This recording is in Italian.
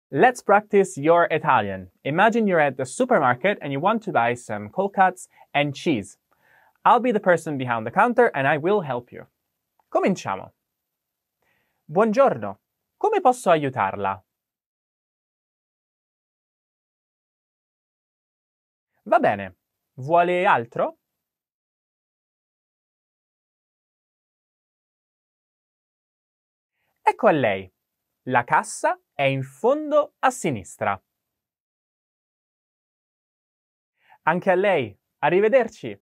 Let's practice your Italian. Imagine you're at the supermarket and you want to buy some cold cuts and cheese. I'll be the person behind the counter and I will help you. Cominciamo. Buongiorno, come posso aiutarla? Va bene, vuole altro? Ecco a lei. La cassa è in fondo a sinistra. Anche a lei. Arrivederci.